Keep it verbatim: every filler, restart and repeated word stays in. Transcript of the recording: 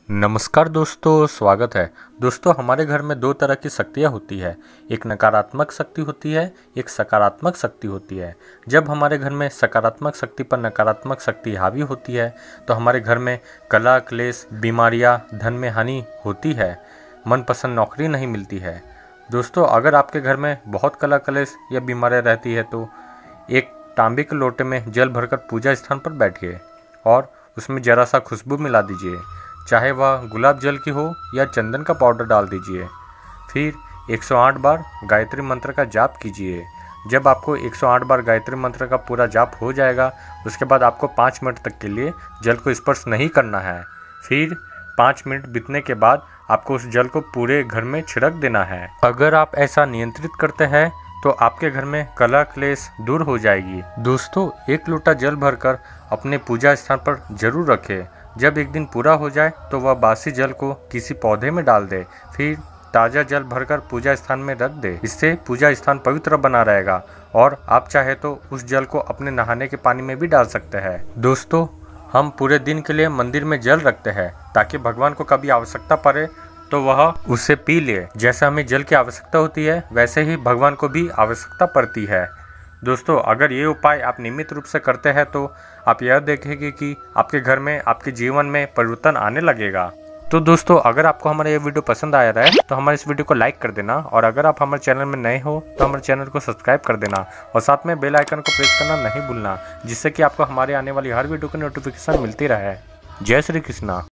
नमस्कार दोस्तों, स्वागत है। दोस्तों, हमारे घर में दो तरह की शक्तियाँ होती है। एक नकारात्मक शक्ति होती है, एक सकारात्मक शक्ति होती है। जब हमारे घर में सकारात्मक शक्ति पर नकारात्मक शक्ति हावी होती है तो हमारे घर में कलह, क्लेश, बीमारियाँ, धन में हानि होती है, मनपसंद नौकरी नहीं मिलती है। दोस्तों, अगर आपके घर में बहुत कलह, क्लेश या बीमारियाँ रहती है तो एक तांबे के लोटे में जल भरकर पूजा स्थान पर बैठिए और उसमें ज़रा सा खुशबू मिला दीजिए, चाहे वह गुलाब जल की हो या चंदन का पाउडर डाल दीजिए। फिर एक सौ आठ बार गायत्री मंत्र का जाप कीजिए। जब आपको एक सौ आठ बार गायत्री मंत्र का पूरा जाप हो जाएगा, उसके बाद आपको पाँच मिनट तक के लिए जल को स्पर्श नहीं करना है। फिर पाँच मिनट बीतने के बाद आपको उस जल को पूरे घर में छिड़क देना है। अगर आप ऐसा नियंत्रित करते हैं तो आपके घर में कलह, क्लेश दूर हो जाएगी। दोस्तों, एक लोटा जल भरकर अपने पूजा स्थान पर जरूर रखें। जब एक दिन पूरा हो जाए तो वह बासी जल को किसी पौधे में डाल दे, फिर ताज़ा जल भरकर पूजा स्थान में रख दे। इससे पूजा स्थान पवित्र बना रहेगा और आप चाहे तो उस जल को अपने नहाने के पानी में भी डाल सकते हैं। दोस्तों, हम पूरे दिन के लिए मंदिर में जल रखते हैं ताकि भगवान को कभी आवश्यकता पड़े तो वह उसे पी ले। जैसे हमें जल की आवश्यकता होती है, वैसे ही भगवान को भी आवश्यकता पड़ती है। दोस्तों, अगर ये उपाय आप नियमित रूप से करते हैं तो आप यह देखेंगे कि आपके घर में, आपके जीवन में परिवर्तन आने लगेगा। तो दोस्तों, अगर आपको हमारा ये वीडियो पसंद आया रहा है तो हमारे इस वीडियो को लाइक कर देना, और अगर आप हमारे चैनल में नए हो तो हमारे चैनल को सब्सक्राइब कर देना और साथ में बेल आइकन को प्रेस करना नहीं भूलना, जिससे कि आपको हमारे आने वाली हर वीडियो की नोटिफिकेशन मिलती रहे। जय श्री कृष्णा।